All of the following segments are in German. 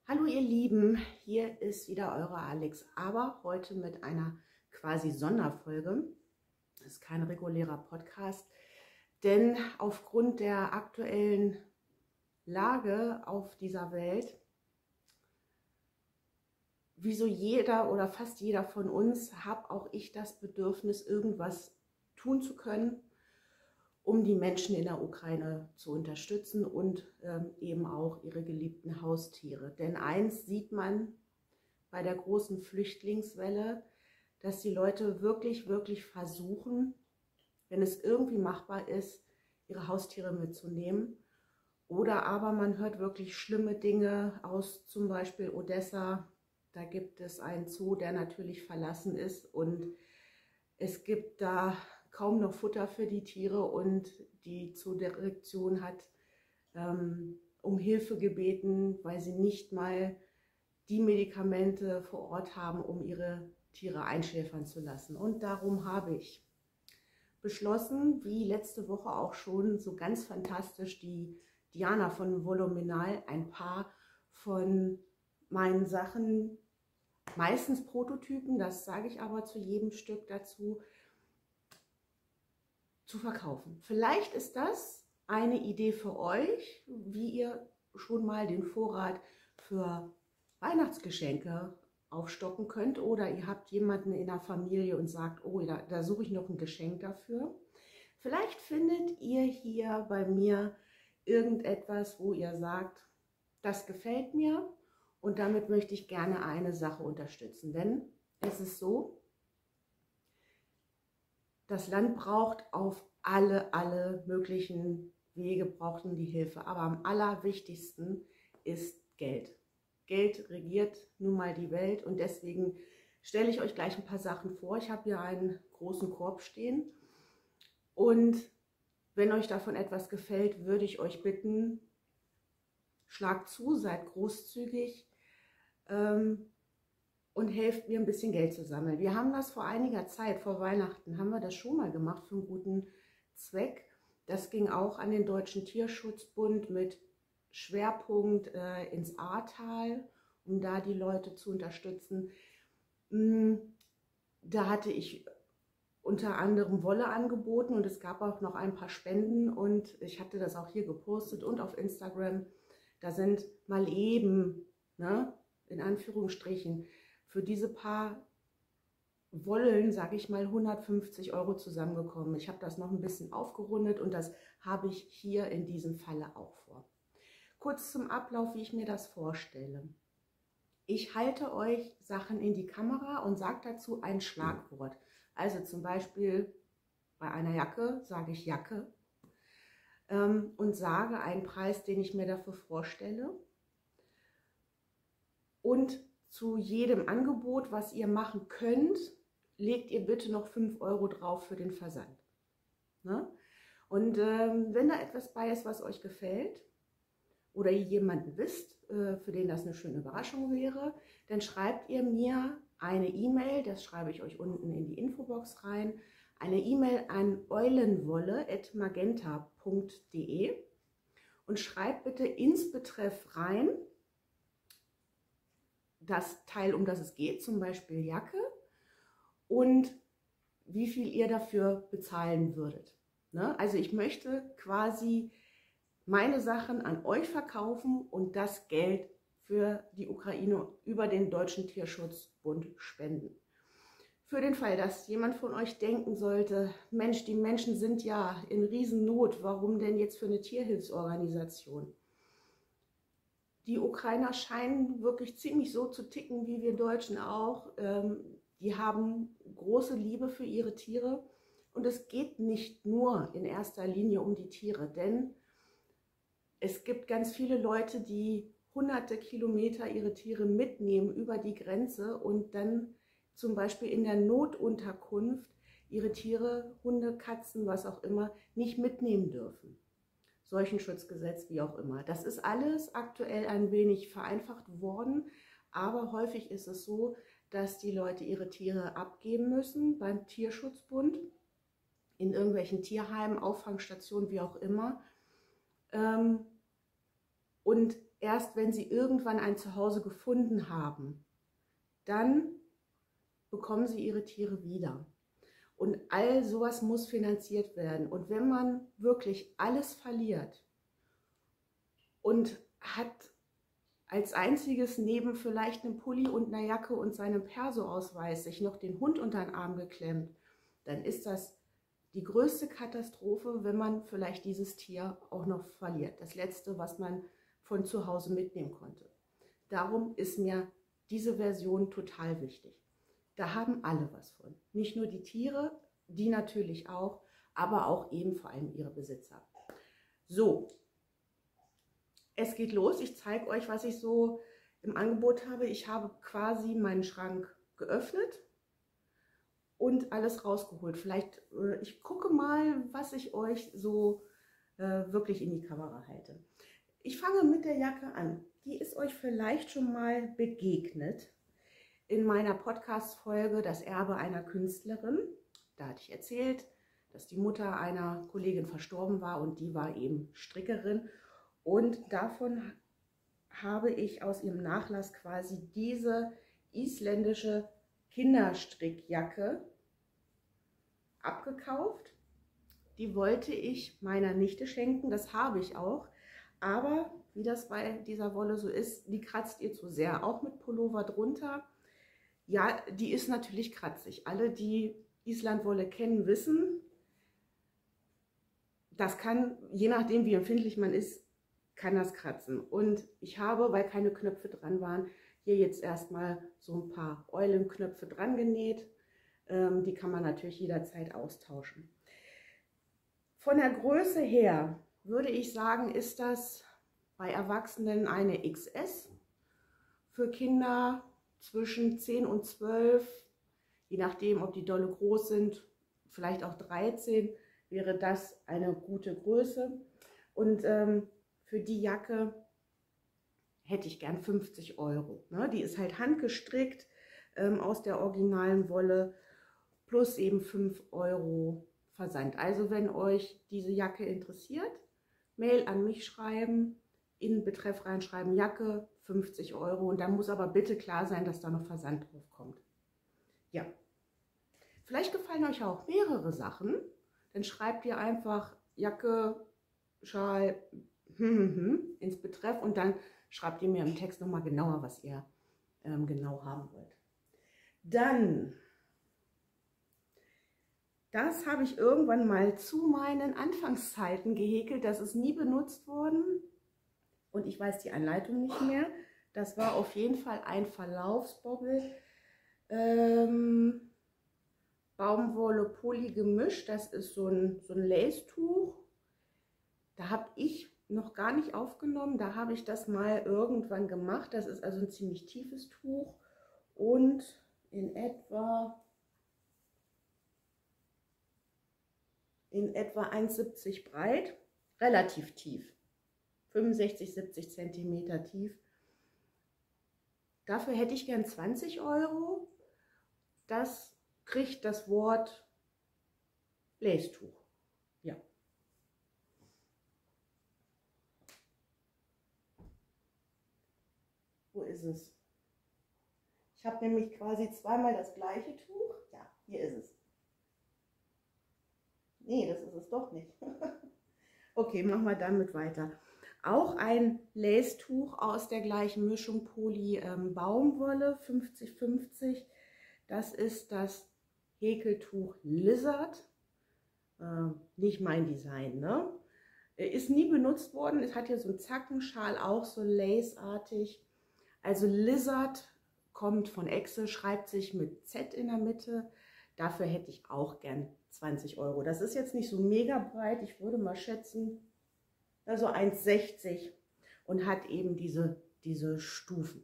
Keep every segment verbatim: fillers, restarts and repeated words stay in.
Hallo ihr Lieben, hier ist wieder eure Alex, aber heute mit einer quasi Sonderfolge. Das ist kein regulärer Podcast, denn aufgrund der aktuellen Lage auf dieser Welt, wie so jeder oder fast jeder von uns, habe auch ich das Bedürfnis, irgendwas tun zu können, um die Menschen in der Ukraine zu unterstützen und ähm, eben auch ihre geliebten Haustiere. Denn eins sieht man bei der großen Flüchtlingswelle, dass die Leute wirklich, wirklich versuchen, wenn es irgendwie machbar ist, ihre Haustiere mitzunehmen. Oder aber man hört wirklich schlimme Dinge aus zum Beispiel Odessa. Da gibt es einen Zoo, der natürlich verlassen ist und es gibt da kaum noch Futter für die Tiere und die Zoodirektion hat ähm, um Hilfe gebeten, weil sie nicht mal die Medikamente vor Ort haben, um ihre Tiere einschläfern zu lassen. Und darum habe ich beschlossen, wie letzte Woche auch schon, so ganz fantastisch, die Diana von Voluminal ein paar von meinen Sachen, meistens Prototypen, das sage ich aber zu jedem Stück dazu, zu verkaufen. Vielleicht ist das eine Idee für euch, wie ihr schon mal den Vorrat für Weihnachtsgeschenke aufstocken könnt, oder ihr habt jemanden in der Familie und sagt, oh, da, da suche ich noch ein Geschenk dafür. Vielleicht findet ihr hier bei mir irgendetwas, wo ihr sagt, das gefällt mir und damit möchte ich gerne eine Sache unterstützen. Denn es ist so, das Land braucht auf alle, alle möglichen Wege, brauchten die Hilfe. Aber am allerwichtigsten ist Geld. Geld regiert nun mal die Welt und deswegen stelle ich euch gleich ein paar Sachen vor. Ich habe hier einen großen Korb stehen und wenn euch davon etwas gefällt, würde ich euch bitten, schlagt zu, seid großzügig ähm, und helft mir ein bisschen Geld zu sammeln. Wir haben das vor einiger Zeit, vor Weihnachten, haben wir das schon mal gemacht für einen guten Zweck. Das ging auch an den Deutschen Tierschutzbund mit Schwerpunkt äh, ins Ahrtal, um da die Leute zu unterstützen. Da hatte ich unter anderem Wolle angeboten und es gab auch noch ein paar Spenden und ich hatte das auch hier gepostet und auf Instagram. Da sind mal eben, ne, in Anführungsstrichen, für diese paar Wollen, sage ich mal, hundertfünfzig Euro zusammengekommen. Ich habe das noch ein bisschen aufgerundet und das habe ich hier in diesem Falle auch vor. Kurz zum Ablauf, wie ich mir das vorstelle. Ich halte euch Sachen in die Kamera und sage dazu ein Schlagwort. Also zum Beispiel bei einer Jacke sage ich Jacke ähm, und sage einen Preis, den ich mir dafür vorstelle. Und zu jedem Angebot, was ihr machen könnt, legt ihr bitte noch fünf Euro drauf für den Versand. Ne? Und ähm, wenn da etwas bei ist, was euch gefällt oder ihr jemanden wisst, äh, für den das eine schöne Überraschung wäre, dann schreibt ihr mir eine E-Mail, das schreibe ich euch unten in die Infobox rein, eine E-Mail an eulenwolle at magenta punkt de und schreibt bitte ins Betreff rein, das Teil, um das es geht, zum Beispiel Jacke, und wie viel ihr dafür bezahlen würdet. Ne? Also ich möchte quasi meine Sachen an euch verkaufen und das Geld für die Ukraine über den Deutschen Tierschutzbund spenden. Für den Fall, dass jemand von euch denken sollte, Mensch, die Menschen sind ja in Riesennot, warum denn jetzt für eine Tierhilfsorganisation? Die Ukrainer scheinen wirklich ziemlich so zu ticken, wie wir Deutschen auch. Ähm, die haben große Liebe für ihre Tiere und es geht nicht nur in erster Linie um die Tiere, denn es gibt ganz viele Leute, die hunderte Kilometer ihre Tiere mitnehmen über die Grenze und dann zum Beispiel in der Notunterkunft ihre Tiere, Hunde, Katzen, was auch immer, nicht mitnehmen dürfen. Seuchenschutzgesetz, wie auch immer. Das ist alles aktuell ein wenig vereinfacht worden, aber häufig ist es so, dass die Leute ihre Tiere abgeben müssen beim Tierschutzbund, in irgendwelchen Tierheimen, Auffangstationen, wie auch immer. Und erst wenn sie irgendwann ein Zuhause gefunden haben, dann bekommen sie ihre Tiere wieder. Und all sowas muss finanziert werden. Und wenn man wirklich alles verliert und hat als einziges neben vielleicht einem Pulli und einer Jacke und seinem Perso-Ausweis sich noch den Hund unter den Arm geklemmt, dann ist das die größte Katastrophe, wenn man vielleicht dieses Tier auch noch verliert. Das Letzte, was man von zu Hause mitnehmen konnte. Darum ist mir diese Version total wichtig. Da haben alle was von. Nicht nur die Tiere, die natürlich auch, aber auch eben vor allem ihre Besitzer. So, es geht los. Ich zeige euch, was ich so im Angebot habe. Ich habe quasi meinen Schrank geöffnet und alles rausgeholt. Vielleicht, äh, ich gucke mal, was ich euch so äh, wirklich in die Kamera halte. Ich fange mit der Jacke an. Die ist euch vielleicht schon mal begegnet in meiner Podcast-Folge Das Erbe einer Künstlerin. Da hatte ich erzählt, dass die Mutter einer Kollegin verstorben war und die war eben Strickerin. Und davon habe ich aus ihrem Nachlass quasi diese isländische Kinderstrickjacke abgekauft. Die wollte ich meiner Nichte schenken, das habe ich auch. Aber wie das bei dieser Wolle so ist, die kratzt ihr zu sehr, auch mit Pullover drunter. Ja, die ist natürlich kratzig. Alle, die Islandwolle kennen, wissen, das kann, je nachdem wie empfindlich man ist, kann das kratzen. Und ich habe, weil keine Knöpfe dran waren, hier jetzt erstmal so ein paar Eulenknöpfe dran genäht. Ähm, die kann man natürlich jederzeit austauschen. Von der Größe her würde ich sagen, ist das bei Erwachsenen eine X S. Für Kinder zwischen zehn und zwölf, je nachdem, ob die dolle groß sind, vielleicht auch dreizehn, wäre das eine gute Größe. Und ähm, für die Jacke hätte ich gern fünfzig Euro. Ne? Die ist halt handgestrickt ähm, aus der originalen Wolle plus eben fünf Euro Versand. Also wenn euch diese Jacke interessiert, Mail an mich schreiben, in Betreff reinschreiben, Jacke, fünfzig Euro. Und dann muss aber bitte klar sein, dass da noch Versand drauf kommt. Ja, vielleicht gefallen euch auch mehrere Sachen. Dann schreibt ihr einfach Jacke, Schal, hm, hm, hm, ins Betreff und dann schreibt ihr mir im Text nochmal genauer, was ihr ähm, genau haben wollt. Dann, das habe ich irgendwann mal zu meinen Anfangszeiten gehäkelt. Das ist nie benutzt worden und ich weiß die Anleitung nicht mehr. Das war auf jeden Fall ein Verlaufsbobbel. Ähm, Baumwolle Poly gemischt. Das ist so ein, so ein Lace-Tuch. Da habe ich noch gar nicht aufgenommen. Da habe ich das mal irgendwann gemacht. Das ist also ein ziemlich tiefes Tuch und in etwa in etwa eins Komma siebzig breit, relativ tief, fünfundsechzig, siebzig Zentimeter tief. Dafür hätte ich gern zwanzig Euro. Das kriegt das Wort Lace-Tuch. Ja. Wo ist es? Ich habe nämlich quasi zweimal das gleiche Tuch. Ja, hier ist es. Nee, das ist es doch nicht. Okay, machen wir damit weiter. Auch ein Lace-Tuch aus der gleichen Mischung Poly ähm, Baumwolle fünfzig fünfzig. Das ist das Häkeltuch Lizard. Äh, nicht mein Design, ne? Ist nie benutzt worden. Es hat hier so einen Zackenschal, auch so laceartig. Also Lizard kommt von Echse, schreibt sich mit Z in der Mitte. Dafür hätte ich auch gern zwanzig Euro. Das ist jetzt nicht so mega breit. Ich würde mal schätzen, also eins Komma sechzig und hat eben diese, diese Stufen.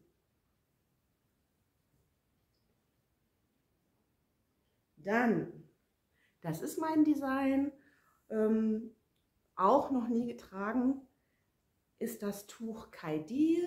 Dann, das ist mein Design, ähm, auch noch nie getragen, ist das Tuch Kaidil.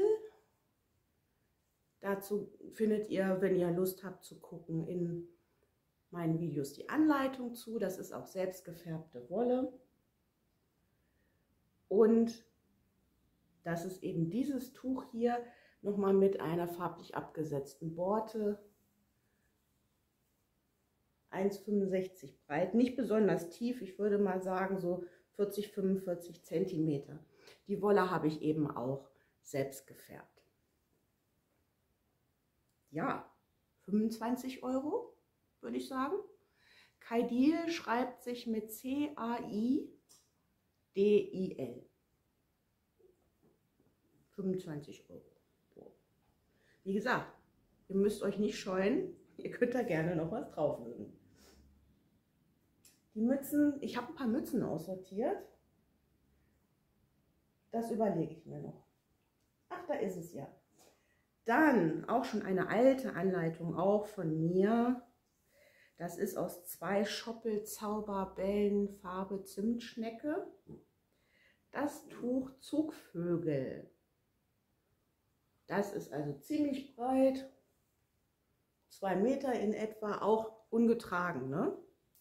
Dazu findet ihr, wenn ihr Lust habt zu gucken, in meinen Videos die Anleitung zu. Das ist auch selbst gefärbte Wolle. Und Das ist eben dieses Tuch hier nochmal mit einer farblich abgesetzten Borte. eins Komma fünfundsechzig breit, nicht besonders tief, ich würde mal sagen so vierzig, fünfundvierzig Zentimeter. Die Wolle habe ich eben auch selbst gefärbt. Ja, fünfundzwanzig Euro würde ich sagen. Kaidil schreibt sich mit C A I D I L. fünfundzwanzig Euro. Wie gesagt, ihr müsst euch nicht scheuen, ihr könnt da gerne noch was drauflegen. Die Mützen, ich habe ein paar Mützen aussortiert. Das überlege ich mir noch. Ach, da ist es ja. Dann auch schon eine alte Anleitung, auch von mir. Das ist aus zwei Schoppel Zauberbällen, Farbe Zimtschnecke. Das Tuch Zugvögel. Das ist also ziemlich breit, zwei Meter in etwa, auch ungetragen, ne?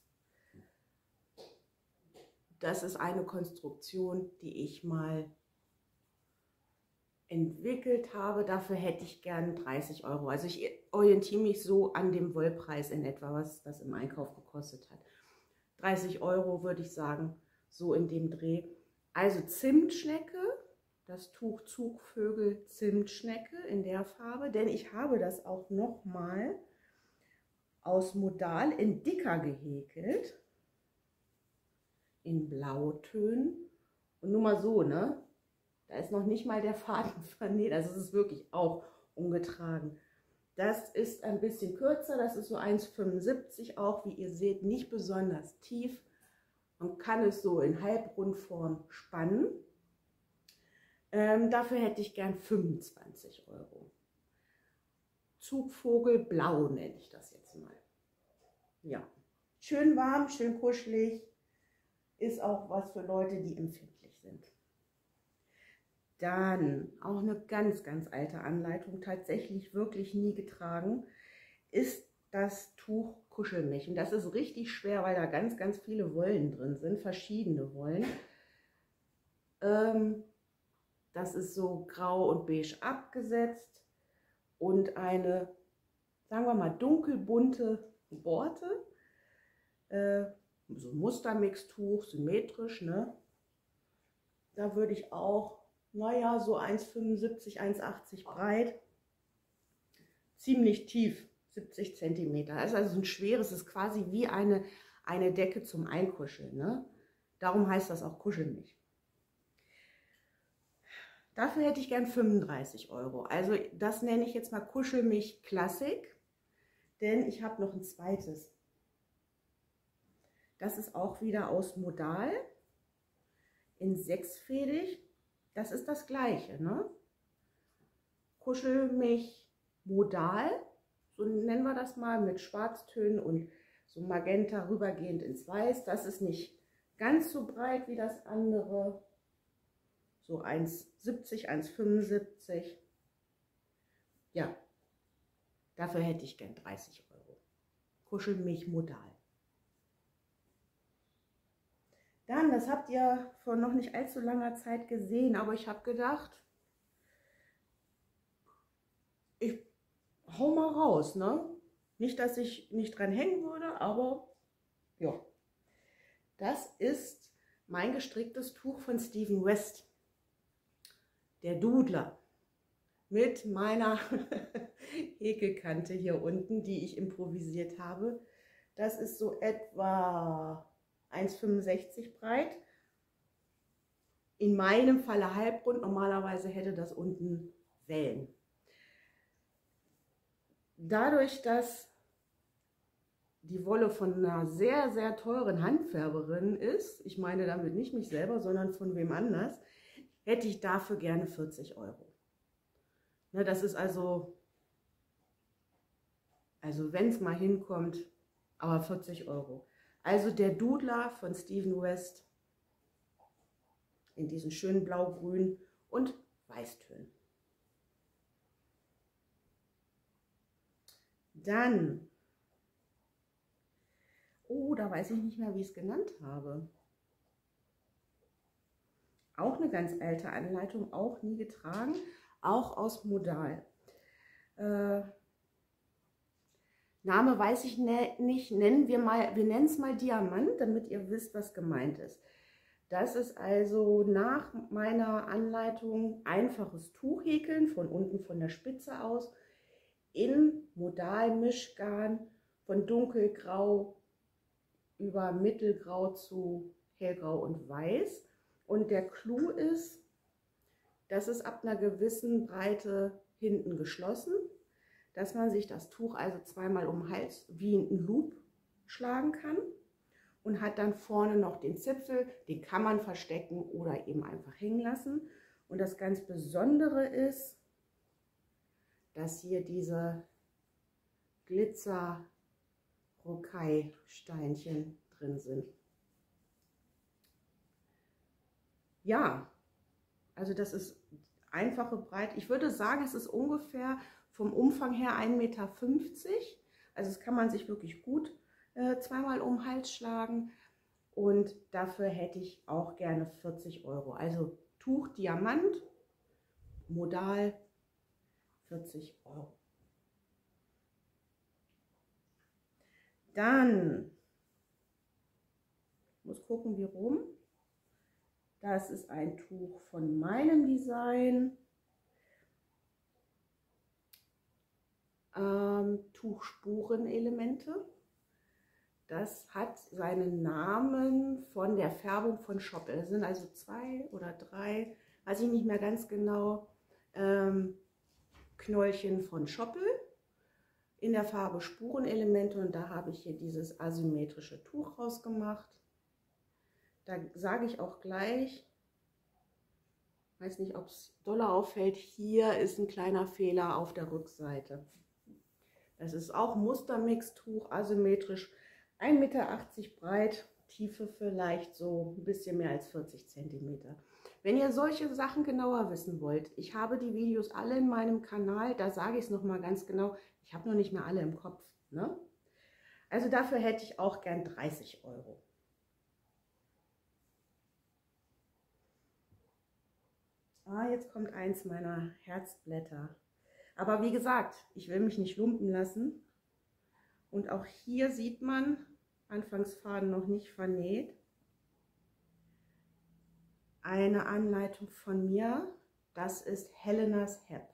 Das ist eine Konstruktion, die ich mal entwickelt habe. Dafür hätte ich gern dreißig Euro. Also ich orientiere mich so an dem Wollpreis in etwa, was das im Einkauf gekostet hat. dreißig Euro würde ich sagen, so in dem Dreh. Also Zimtschnecke, das Tuch Zugvögel Zimtschnecke in der Farbe, denn ich habe das auch noch mal aus Modal in dicker gehäkelt. In Blautönen und nur mal so, ne? Da ist noch nicht mal der Faden vernäht, also es ist wirklich auch ungetragen. Das ist ein bisschen kürzer, das ist so eins Komma fünfundsiebzig auch, wie ihr seht, nicht besonders tief. Man kann es so in Halbrundform spannen. Ähm, dafür hätte ich gern fünfundzwanzig Euro. Zugvogel Blau nenne ich das jetzt mal. Ja, schön warm, schön kuschelig. Ist auch was für Leute, die empfindlich sind. Dann auch eine ganz, ganz alte Anleitung, tatsächlich wirklich nie getragen, ist das Tuch Kuschelmilch. Und das ist richtig schwer, weil da ganz, ganz viele Wollen drin sind, verschiedene Wollen. Ähm, das ist so grau und beige abgesetzt und eine, sagen wir mal, dunkelbunte Borte. Äh, so ein Mustermixtuch, symmetrisch, ne? Da würde ich auch, naja, so eins Komma fünfundsiebzig, eins Komma achtzig breit, ziemlich tief, siebzig Zentimeter. Das ist also ein schweres, ist quasi wie eine, eine Decke zum Einkuscheln, ne? Darum heißt das auch Kuschelmilch. Dafür hätte ich gern fünfunddreißig Euro. Also das nenne ich jetzt mal Kuschelmilch Klassik, denn ich habe noch ein zweites. Das ist auch wieder aus Modal in sechsfädig. Das ist das gleiche, ne? Kuschelmilch Modal, so nennen wir das mal, mit Schwarztönen und so Magenta rübergehend ins Weiß. Das ist nicht ganz so breit wie das andere. So eins Komma siebzig, eins Komma fünfundsiebzig. Ja, dafür hätte ich gern dreißig Euro. Kuschelmilch Modal. Dann, das habt ihr vor noch nicht allzu langer Zeit gesehen, aber ich habe gedacht, ich hau mal raus, ne? Nicht, dass ich nicht dran hängen würde, aber ja. Das ist mein gestricktes Tuch von Stephen West, der Dudler, mit meiner Häkelkante hier unten, die ich improvisiert habe. Das ist so etwa eins Komma fünfundsechzig breit. In meinem Falle halbrund, normalerweise hätte das unten Wellen. Dadurch, dass die Wolle von einer sehr, sehr teuren Handfärberin ist, ich meine damit nicht mich selber, sondern von wem anders, hätte ich dafür gerne vierzig Euro. Ne, das ist also, also wenn es mal hinkommt, aber vierzig Euro. Also der Dudler von Stephen West in diesen schönen Blau-Grün und Weißtönen. Dann, oh, da weiß ich nicht mehr, wie ich es genannt habe. Auch eine ganz alte Anleitung, auch nie getragen, auch aus Modal. Äh, Name weiß ich ne, nicht, nennen wir mal, wir nennen es mal Diamant, damit ihr wisst, was gemeint ist. Das ist also nach meiner Anleitung einfaches Tuchhäkeln von unten von der Spitze aus in Modal-Mischgarn von dunkelgrau über mittelgrau zu hellgrau und weiß. Und der Clou ist, das ist ab einer gewissen Breite hinten geschlossen, dass man sich das Tuch also zweimal um den Hals wie ein Loop schlagen kann und hat dann vorne noch den Zipfel, den kann man verstecken oder eben einfach hängen lassen. Und das ganz Besondere ist, dass hier diese Glitzer-Rocaille-Steinchen drin sind. Ja, also das ist einfache Breite. Ich würde sagen, es ist ungefähr vom Umfang her ein Meter fünfzig. Also das kann man sich wirklich gut äh, zweimal um den Hals schlagen. Und dafür hätte ich auch gerne vierzig Euro. Also Tuch Diamant, Modal, vierzig Euro. Dann, ich muss gucken, wie rum. Das ist ein Tuch von meinem Design. Ähm, Tuchspurenelemente. Das hat seinen Namen von der Färbung von Schoppel. Es sind also zwei oder drei, weiß ich nicht mehr ganz genau, ähm, Knäuelchen von Schoppel in der Farbe Spurenelemente. Und da habe ich hier dieses asymmetrische Tuch rausgemacht. Da sage ich auch gleich, weiß nicht, ob es doller auffällt, hier ist ein kleiner Fehler auf der Rückseite. Das ist auch Mustermix-Tuch, asymmetrisch, ein Meter achtzig breit, Tiefe vielleicht so ein bisschen mehr als vierzig Zentimeter. Wenn ihr solche Sachen genauer wissen wollt, ich habe die Videos alle in meinem Kanal, da sage ich es nochmal ganz genau, ich habe noch nicht mehr alle im Kopf, ne? Also dafür hätte ich auch gern dreißig Euro. Ah, jetzt kommt eins meiner Herzblätter. Aber wie gesagt, ich will mich nicht lumpen lassen. Und auch hier sieht man, Anfangsfaden noch nicht vernäht, eine Anleitung von mir. Das ist Helenas Hep.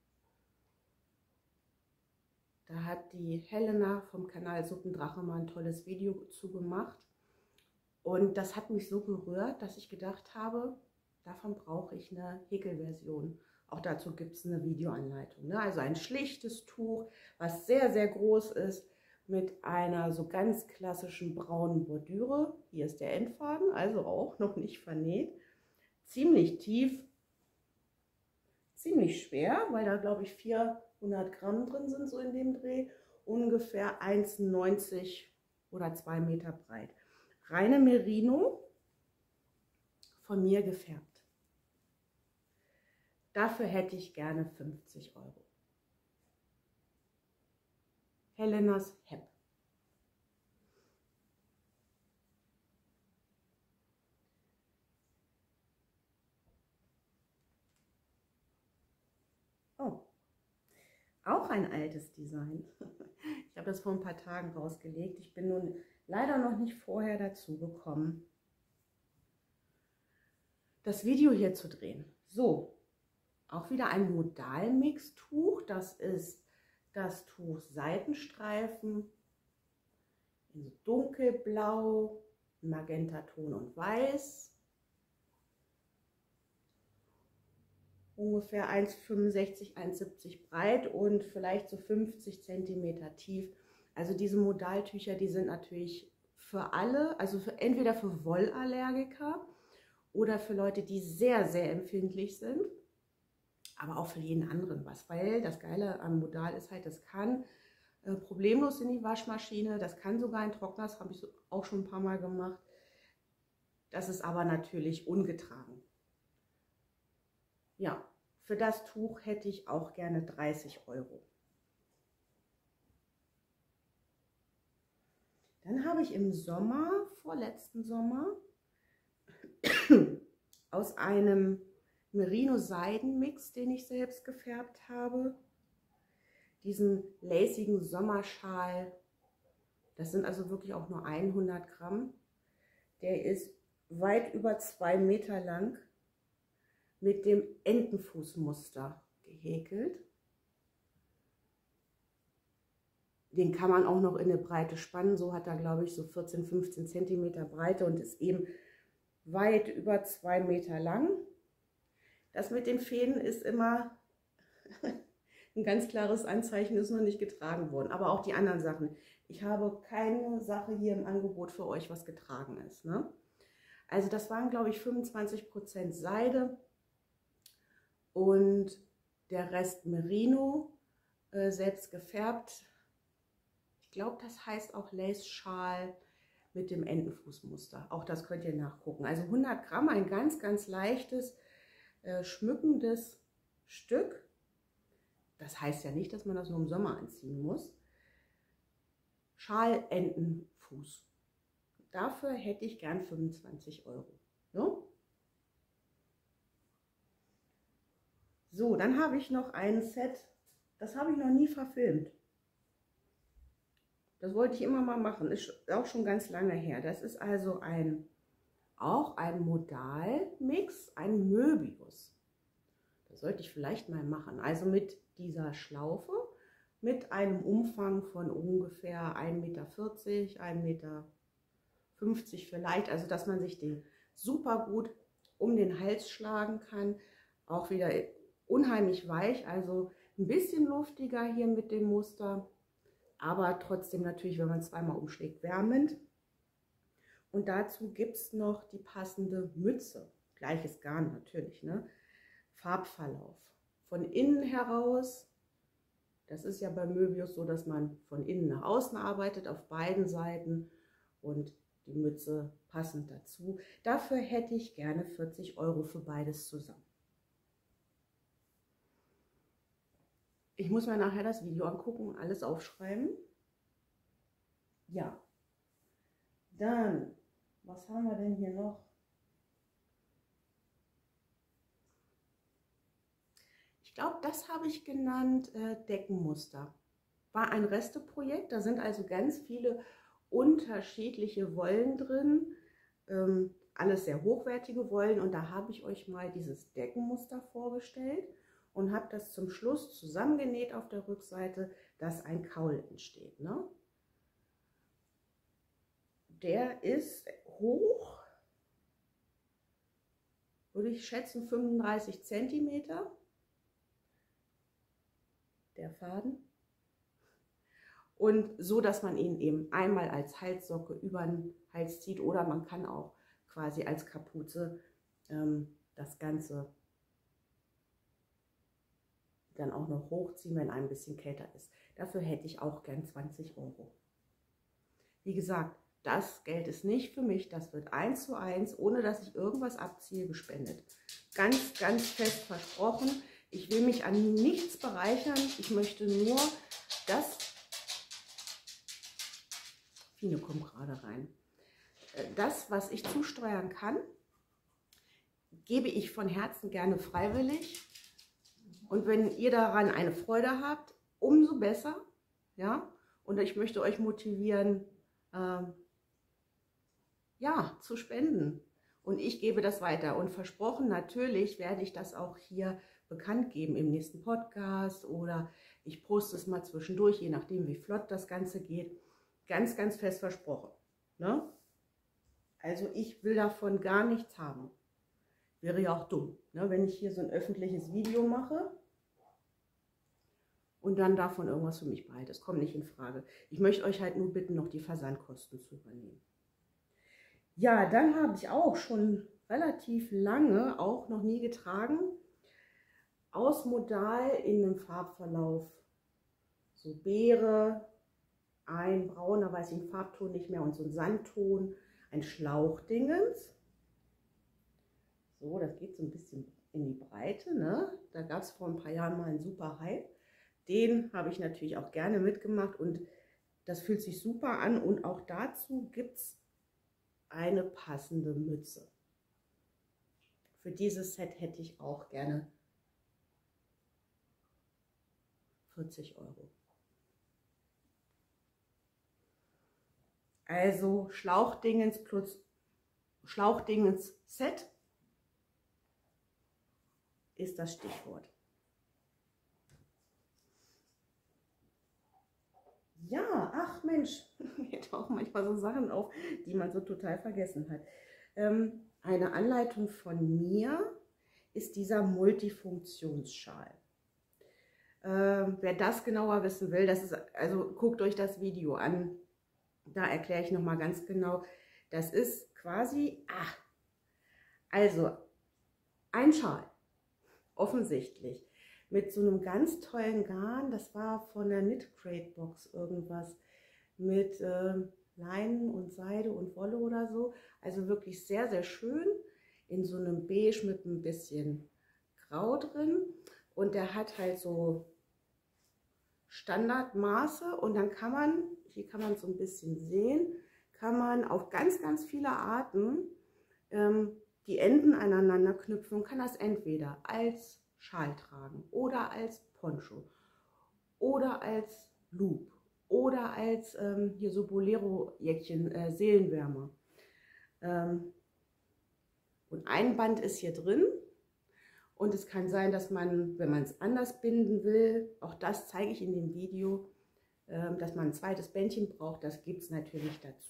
Da hat die Helena vom Kanal Suppendrache mal ein tolles Video zu gemacht. Und das hat mich so berührt, dass ich gedacht habe, davon brauche ich eine Häkelversion. Auch dazu gibt es eine Videoanleitung. Ne? Also ein schlichtes Tuch, was sehr, sehr groß ist, mit einer so ganz klassischen braunen Bordüre. Hier ist der Endfaden, also auch noch nicht vernäht. Ziemlich tief, ziemlich schwer, weil da glaube ich vierhundert Gramm drin sind, so in dem Dreh. Ungefähr eins neunzig oder zwei Meter breit. Reine Merino, von mir gefärbt. Dafür hätte ich gerne fünfzig Euro. Helenas Hep. Oh, auch ein altes Design. Ich habe das vor ein paar Tagen rausgelegt. Ich bin nun leider noch nicht vorher dazu gekommen, das Video hier zu drehen. So, auch wieder ein Modal-Mix-Tuch. Das ist das Tuch Seitenstreifen in so dunkelblau, Magentaton und weiß. Ungefähr eins fünfundsechzig, eins siebzig breit und vielleicht so fünfzig Zentimeter tief. Also diese Modaltücher, die sind natürlich für alle, also für, entweder für Wollallergiker oder für Leute, die sehr, sehr empfindlich sind, aber auch für jeden anderen was, weil das Geile am Modal ist halt, das kann äh, problemlos in die Waschmaschine, das kann sogar in Trockner, das habe ich so auch schon ein paar Mal gemacht. Das ist aber natürlich ungetragen. Ja, für das Tuch hätte ich auch gerne dreißig Euro. Dann habe ich im Sommer, vorletzten Sommer, aus einem Merino-Seiden-Mix, den ich selbst gefärbt habe. Diesen lacigen Sommerschal, das sind also wirklich auch nur hundert Gramm. Der ist weit über zwei Meter lang mit dem Entenfußmuster gehäkelt. Den kann man auch noch in eine Breite spannen. So hat er, glaube ich, so vierzehn, fünfzehn Zentimeter Breite und ist eben weit über zwei Meter lang. Das mit den Fäden ist immer ein ganz klares Anzeichen, ist noch nicht getragen worden. Aber auch die anderen Sachen. Ich habe keine Sache hier im Angebot für euch, was getragen ist. Ne? Also das waren, glaube ich, fünfundzwanzig Prozent Seide und der Rest Merino, äh, selbst gefärbt. Ich glaube, das heißt auch Lace-Schal mit dem Entenfußmuster. Auch das könnt ihr nachgucken. Also hundert Gramm, ein ganz, ganz leichtes, äh, schmückendes Stück. Das heißt ja nicht, dass man das nur im Sommer anziehen muss. Schal Entenfuß. Dafür hätte ich gern fünfundzwanzig Euro. Ja? So, dann habe ich noch ein Set, das habe ich noch nie verfilmt. Das wollte ich immer mal machen, ist auch schon ganz lange her. Das ist also ein, auch ein Modalmix, ein Möbius. Das sollte ich vielleicht mal machen. Also mit dieser Schlaufe, mit einem Umfang von ungefähr ein Meter vierzig, ein Meter fünfzig vielleicht. Also dass man sich den super gut um den Hals schlagen kann. Auch wieder unheimlich weich, also ein bisschen luftiger hier mit dem Muster. Aber trotzdem natürlich, wenn man zweimal umschlägt, wärmend. Und dazu gibt es noch die passende Mütze. Gleiches Garn natürlich, ne? Farbverlauf. Von innen heraus, das ist ja bei Möbius so, dass man von innen nach außen arbeitet, auf beiden Seiten. Und die Mütze passend dazu. Dafür hätte ich gerne vierzig Euro für beides zusammen. Ich muss mir nachher das Video angucken und alles aufschreiben. Ja. Dann, was haben wir denn hier noch? Ich glaube, das habe ich genannt äh, Deckenmuster. War ein Resteprojekt, da sind also ganz viele unterschiedliche Wollen drin. Ähm, alles sehr hochwertige Wollen und da habe ich euch mal dieses Deckenmuster vorgestellt. Und habe das zum Schluss zusammengenäht auf der Rückseite, dass ein Kaul entsteht. Ne? Der ist hoch, würde ich schätzen, fünfunddreißig Zentimeter, der Faden. Und so, dass man ihn eben einmal als Halssocke über den Hals zieht oder man kann auch quasi als Kapuze ähm, das Ganze dann auch noch hochziehen, wenn ein bisschen kälter ist. Dafür hätte ich auch gern zwanzig Euro. Wie gesagt, das Geld ist nicht für mich, das wird eins zu eins, ohne dass ich irgendwas abziehe, gespendet. Ganz, ganz fest versprochen. Ich will mich an nichts bereichern, ich möchte nur das, Fine kommt gerade rein, das, was ich zusteuern kann, gebe ich von Herzen gerne freiwillig. Und wenn ihr daran eine Freude habt, umso besser, ja. Und ich möchte euch motivieren, ähm, ja, zu spenden. Und ich gebe das weiter. Und versprochen, natürlich werde ich das auch hier bekannt geben im nächsten Podcast oder ich poste es mal zwischendurch, je nachdem, wie flott das Ganze geht. Ganz, ganz fest versprochen. Ne? Also ich will davon gar nichts haben. Wäre ja auch dumm, ne, wenn ich hier so ein öffentliches Video mache und dann davon irgendwas für mich behalte. Das kommt nicht in Frage. Ich möchte euch halt nur bitten, noch die Versandkosten zu übernehmen. Ja, dann habe ich auch schon relativ lange, auch noch nie getragen, aus Modal in einem Farbverlauf. So Beere, ein brauner, weiß ich den Farbton nicht mehr und so ein Sandton, ein Schlauchdingens. So, das geht so ein bisschen in die Breite, ne? Da gab es vor ein paar Jahren mal einen super Hype. Den habe ich natürlich auch gerne mitgemacht und das fühlt sich super an. Und auch dazu gibt es eine passende Mütze. für dieses Set hätte ich auch gerne vierzig Euro. Also Schlauchdingens plus Schlauchdingens Set ist das Stichwort. Ja, ach Mensch, mir tauchen manchmal so Sachen auf, die man so total vergessen hat. Ähm, eine Anleitung von mir ist dieser Multifunktionsschal. Ähm, wer das genauer wissen will, das ist, also guckt euch das Video an. Da erkläre ich nochmal ganz genau. Das ist quasi, ah, also ein Schal, offensichtlich, mit so einem ganz tollen Garn. Das war von der Knit Crate Box irgendwas mit äh, Leinen und Seide und Wolle oder so. Also wirklich sehr, sehr schön in so einem Beige mit ein bisschen Grau drin. Und der hat halt so Standardmaße und dann kann man, hier kann man es so ein bisschen sehen, kann man auf ganz, ganz viele Arten ähm, die Enden aneinander knüpfen und kann das entweder als Schal tragen oder als Poncho oder als Loop oder als ähm, hier so Bolero-Jäckchen, äh, Seelenwärmer. Ähm, und ein Band ist hier drin. Und es kann sein, dass man, wenn man es anders binden will, auch das zeige ich in dem Video, dass man ein zweites Bändchen braucht. Das gibt es natürlich dazu.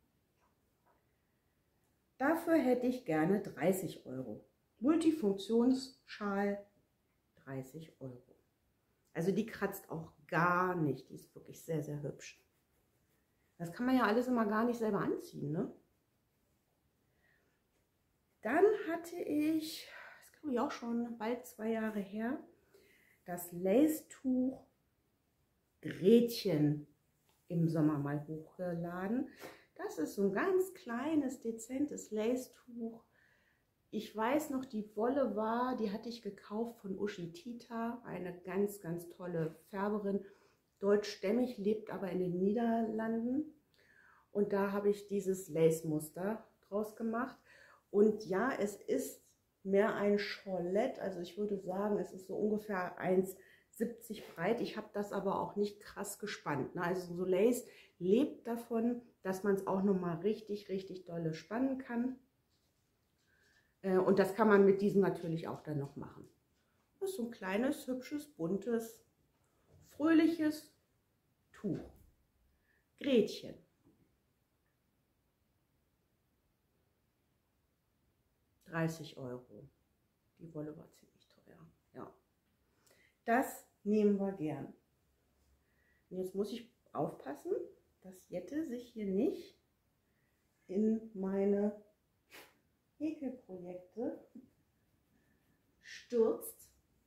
Dafür hätte ich gerne dreißig Euro. Multifunktionsschal dreißig Euro. Also die kratzt auch gar nicht. Die ist wirklich sehr, sehr hübsch. Das kann man ja alles immer gar nicht selber anziehen, ne? Dann hatte ich, das auch schon bald zwei Jahre her, das Lace-Tuch Gretchen im Sommer mal hochgeladen. Das ist so ein ganz kleines, dezentes Lace-Tuch. Ich weiß noch, die Wolle war, die hatte ich gekauft von Uschi Tita, eine ganz, ganz tolle Färberin. Deutschstämmig, lebt aber in den Niederlanden. Und da habe ich dieses Lace-Muster draus gemacht. Und ja, es ist mehr ein Schorlett, also ich würde sagen, es ist so ungefähr eins siebzig breit. Ich habe das aber auch nicht krass gespannt. Ne? Also so Lace lebt davon, dass man es auch nochmal richtig, richtig dolle spannen kann. Äh, und das kann man mit diesem natürlich auch dann noch machen. Das ist so ein kleines, hübsches, buntes, fröhliches Tuch. Gretchen. dreißig Euro. Die Wolle war ziemlich teuer. Ja. Das nehmen wir gern. Und jetzt muss ich aufpassen, dass Jette sich hier nicht in meine Häkelprojekte stürzt.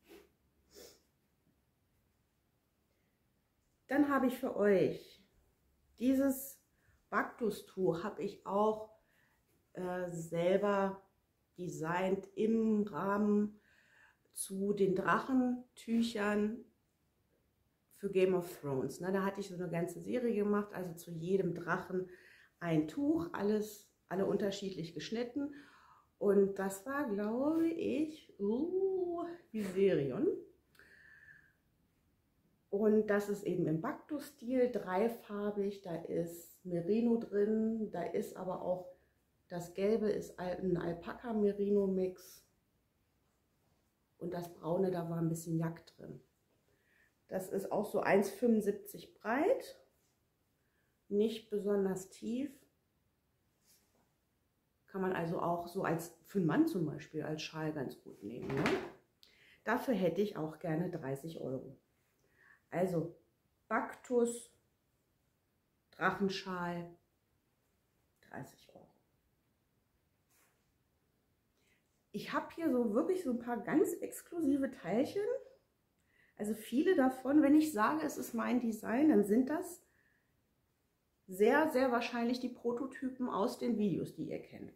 Dann habe ich für euch dieses Baktustuch, habe ich auch äh, selber designt im Rahmen zu den Drachentüchern für Game of Thrones. Ne, da hatte ich so eine ganze Serie gemacht, also zu jedem Drachen ein Tuch, alles, alle unterschiedlich geschnitten. Und das war, glaube ich, uh, Viserion. Und das ist eben im Baktus-Stil, dreifarbig, da ist Merino drin, da ist aber auch das Gelbe ist ein Alpaka-Merino-Mix und das Braune, da war ein bisschen Jack drin. Das ist auch so eins fünfundsiebzig breit, nicht besonders tief. Kann man also auch so als für einen Mann zum Beispiel als Schal ganz gut nehmen. Ne? Dafür hätte ich auch gerne dreißig Euro. Also Baktus, Drachenschal, dreißig Euro. Ich habe hier so wirklich so ein paar ganz exklusive Teilchen. Also viele davon, wenn ich sage, es ist mein Design, dann sind das sehr, sehr wahrscheinlich die Prototypen aus den Videos, die ihr kennt.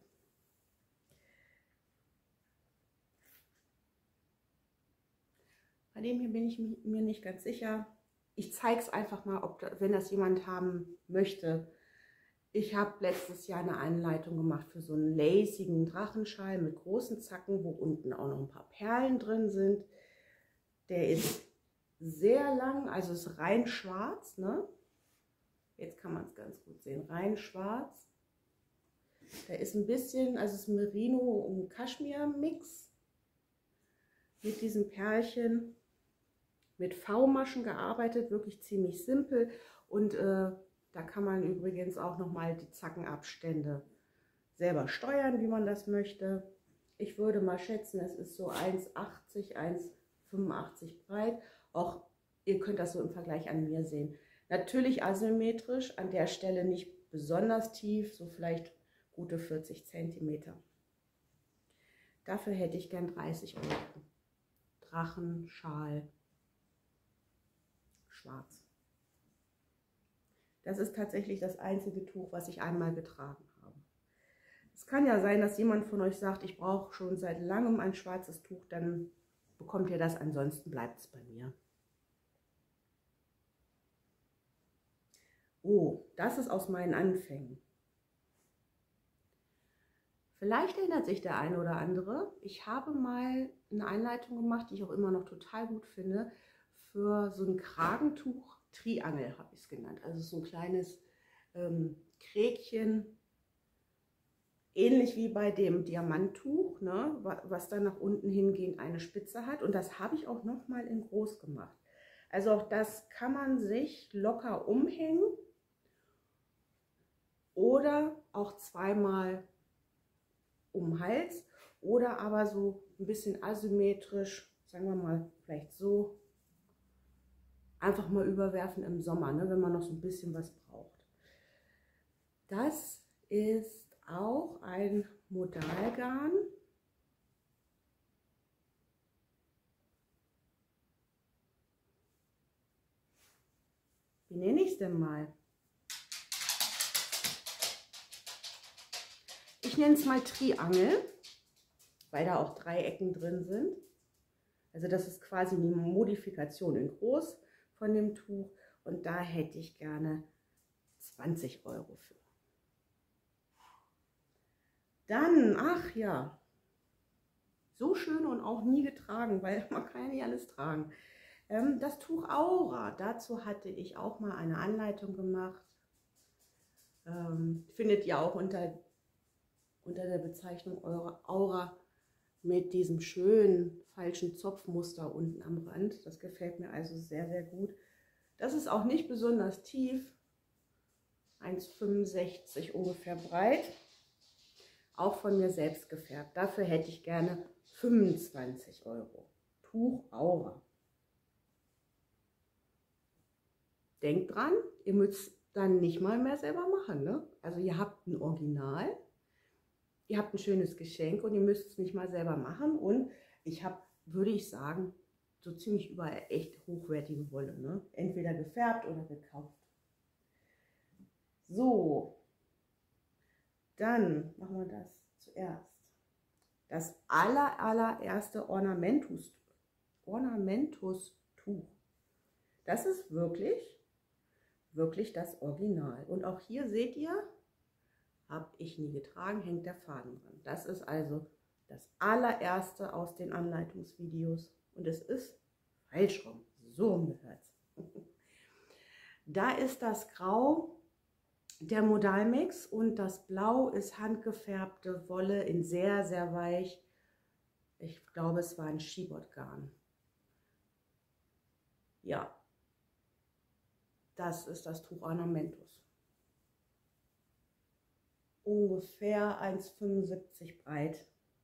Bei dem hier bin ich mir nicht ganz sicher. Ich zeige es einfach mal, ob da, wenn das jemand haben möchte, Ich habe letztes Jahr eine Anleitung gemacht für so einen lacigen Drachenschal mit großen Zacken, wo unten auch noch ein paar Perlen drin sind. Der ist sehr lang, also ist rein schwarz, ne? Jetzt kann man es ganz gut sehen, rein schwarz. Da ist ein bisschen, also es ist Merino und Kaschmir-Mix mit diesen Perlchen, mit V-Maschen gearbeitet, wirklich ziemlich simpel. Und äh, da kann man übrigens auch nochmal die Zackenabstände selber steuern, wie man das möchte. Ich würde mal schätzen, es ist so eins achtzig, eins fünfundachtzig breit. Auch ihr könnt das so im Vergleich an mir sehen. Natürlich asymmetrisch, an der Stelle nicht besonders tief, so vielleicht gute vierzig Zentimeter. Dafür hätte ich gern dreißig Euro. Drachenschal, schwarz. Das ist tatsächlich das einzige Tuch, was ich einmal getragen habe. Es kann ja sein, dass jemand von euch sagt, ich brauche schon seit langem ein schwarzes Tuch, dann bekommt ihr das, ansonsten bleibt es bei mir. Oh, das ist aus meinen Anfängen. Vielleicht erinnert sich der eine oder andere. Ich habe mal eine Einleitung gemacht, die ich auch immer noch total gut finde, für so ein Kragentuch, Triangel habe ich es genannt. Also so ein kleines ähm, Krägchen, ähnlich wie bei dem Diamanttuch, ne, was dann nach unten hingehend eine Spitze hat. Und das habe ich auch noch mal in groß gemacht. Also auch das kann man sich locker umhängen oder auch zweimal um den Hals oder aber so ein bisschen asymmetrisch, sagen wir mal, vielleicht so, einfach mal überwerfen im Sommer, ne, wenn man noch so ein bisschen was braucht. Das ist auch ein Modalgarn. Wie nenne ich es denn mal? Ich nenne es mal Triangel, weil da auch drei Ecken drin sind. Also das ist quasi eine Modifikation in groß von dem Tuch und da hätte ich gerne zwanzig Euro für. Dann, ach ja, so schön und auch nie getragen, weil man kann ja nicht alles tragen. Ähm, das Tuch Aura, dazu hatte ich auch mal eine Anleitung gemacht. Ähm, findet ihr auch unter, unter der Bezeichnung Aura mit diesem schönen falschen Zopfmuster unten am Rand. Das gefällt mir also sehr, sehr gut. Das ist auch nicht besonders tief, eins fünfundsechzig ungefähr breit. Auch von mir selbst gefärbt. Dafür hätte ich gerne fünfundzwanzig Euro. Tuch Aura. Denkt dran, ihr müsst dann nicht mal mehr selber machen, ne? Also ihr habt ein Original, ihr habt ein schönes Geschenk und ihr müsst es nicht mal selber machen. Und ich habe, würde ich sagen, so ziemlich überall echt hochwertige Wolle, ne? Entweder gefärbt oder gekauft. So, dann machen wir das zuerst. Das aller, allererste Ornamentus, Ornamentus-Tuch. Das ist wirklich, wirklich das Original. Und auch hier seht ihr, habe ich nie getragen, hängt der Faden dran. Das ist also das allererste aus den Anleitungsvideos. Und es ist falsch rum. So ungehört. Da ist das Grau der Modalmix und das Blau ist handgefärbte Wolle in sehr, sehr weich. Ich glaube, es war ein Schibot-Garn. Ja, das ist das Tuch Ornamentus. Ungefähr eins fünfundsiebzig breit.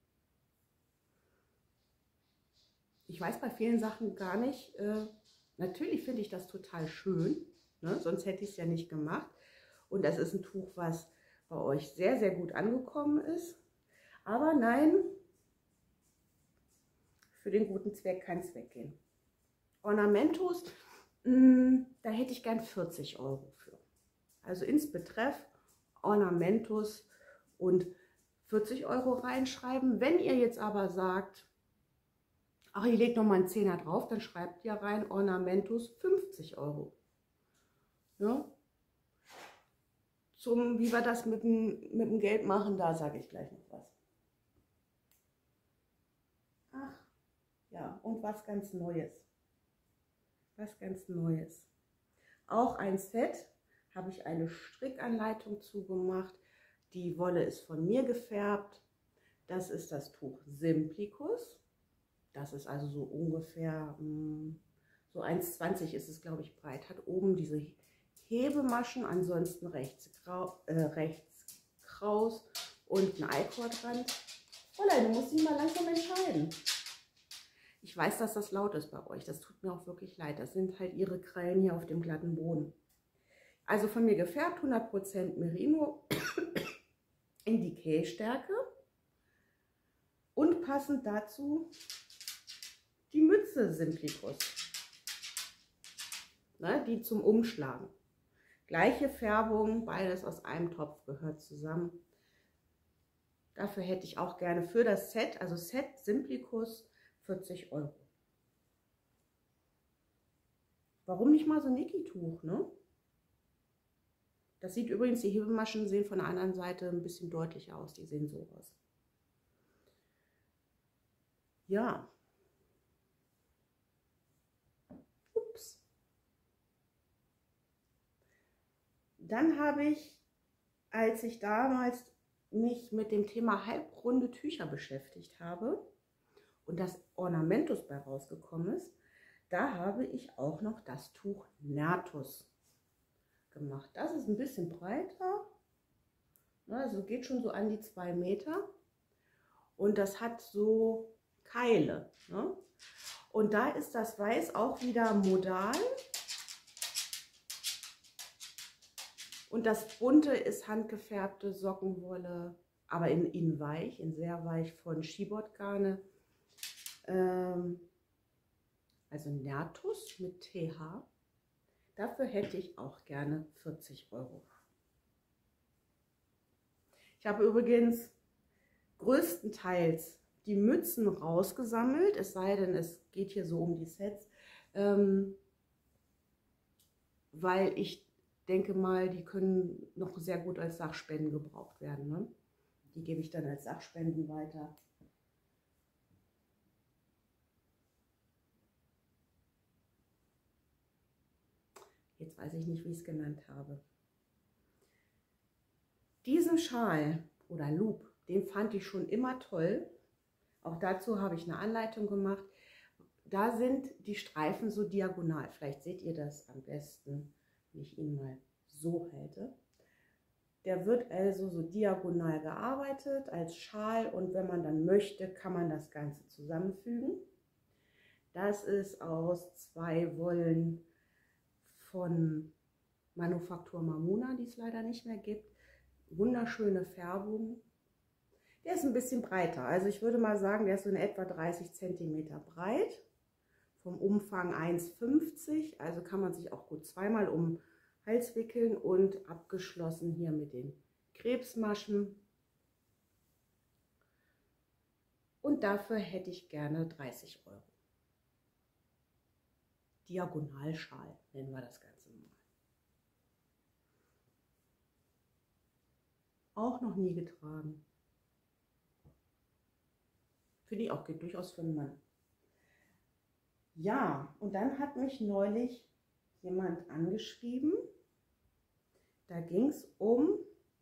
Ich weiß bei vielen Sachen gar nicht, äh, natürlich finde ich das total schön, ne? Sonst hätte ich es ja nicht gemacht. Und das ist ein Tuch, was bei euch sehr, sehr gut angekommen ist. Aber nein, für den guten Zweck kann es weggehen. Ornamentus, mh, da hätte ich gern vierzig Euro für. Also ins Betreff Ornamentus und vierzig Euro reinschreiben. Wenn ihr jetzt aber sagt, ach, ihr legt noch mal einen Zehner drauf, dann schreibt ihr rein Ornamentus fünfzig Euro. Ja? zum, wie wir das mit dem, mit dem Geld machen, da sage ich gleich noch was. Ach, ja, und was ganz Neues. Was ganz Neues. Auch ein Set, habe ich eine Strickanleitung zugemacht. Die Wolle ist von mir gefärbt. Das ist das Tuch Simplicus. Das ist also so ungefähr, mh, so eins zwanzig ist es, glaube ich, breit. Hat oben diese Hebemaschen, ansonsten rechts, grau, äh, rechts Kraus und ein Eikordrand. Fräulein, du musst dich mal langsam entscheiden. Ich weiß, dass das laut ist bei euch. Das tut mir auch wirklich leid. Das sind halt ihre Krallen hier auf dem glatten Boden. Also von mir gefärbt, hundert Prozent Merino in Decay-Stärke. Und passend dazu die Mütze Simplicus, ne, die zum Umschlagen. Gleiche Färbung, beides aus einem Topf, gehört zusammen. Dafür hätte ich auch gerne für das Set, also Set Simplicus, vierzig Euro. Warum nicht mal so ein Niki-Tuch, ne? Das sieht übrigens, die Hebemaschen sehen von der anderen Seite ein bisschen deutlicher aus, die sehen so aus. Ja. Ups. Dann habe ich, als ich damals mich mit dem Thema halbrunde Tücher beschäftigt habe und das Ornamentus bei rausgekommen ist, da habe ich auch noch das Tuch Nertus gemacht. Das ist ein bisschen breiter, also geht schon so an die zwei Meter und das hat so Keile, ne? Und da ist das Weiß auch wieder modal. Und das Bunte ist handgefärbte Sockenwolle, aber in, in weich, in sehr weich von Schibot-Garne. Ähm, also Nertus mit T H. Dafür hätte ich auch gerne vierzig Euro. Ich habe übrigens größtenteils die Mützen rausgesammelt, es sei denn, es geht hier so um die Sets, ähm, weil ich denke mal, die können noch sehr gut als Sachspenden gebraucht werden. Ne? Die gebe ich dann als Sachspenden weiter. Jetzt weiß ich nicht, wie ich es genannt habe. Diesen Schal oder Loop, den fand ich schon immer toll. Auch dazu habe ich eine Anleitung gemacht. Da sind die Streifen so diagonal. Vielleicht seht ihr das am besten, wenn ich ihn mal so halte. Der wird also so diagonal gearbeitet als Schal und wenn man dann möchte, kann man das Ganze zusammenfügen. Das ist aus zwei Wollen von Manufaktur Mamuna, die es leider nicht mehr gibt. Wunderschöne Färbung. Der ist ein bisschen breiter, also ich würde mal sagen, der ist so in etwa dreißig Zentimeter breit, vom Umfang eins fünfzig, also kann man sich auch gut zweimal um den Hals wickeln und abgeschlossen hier mit den Krebsmaschen. Und dafür hätte ich gerne dreißig Euro. Diagonalschal nennen wir das Ganze mal. Auch noch nie getragen. Finde ich auch, geht durchaus für einen Mann. Ja, und dann hat mich neulich jemand angeschrieben. Da ging es um